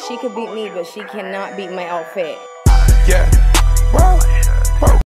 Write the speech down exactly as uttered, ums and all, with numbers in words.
She could beat me, but she cannot beat my outfit. Yeah.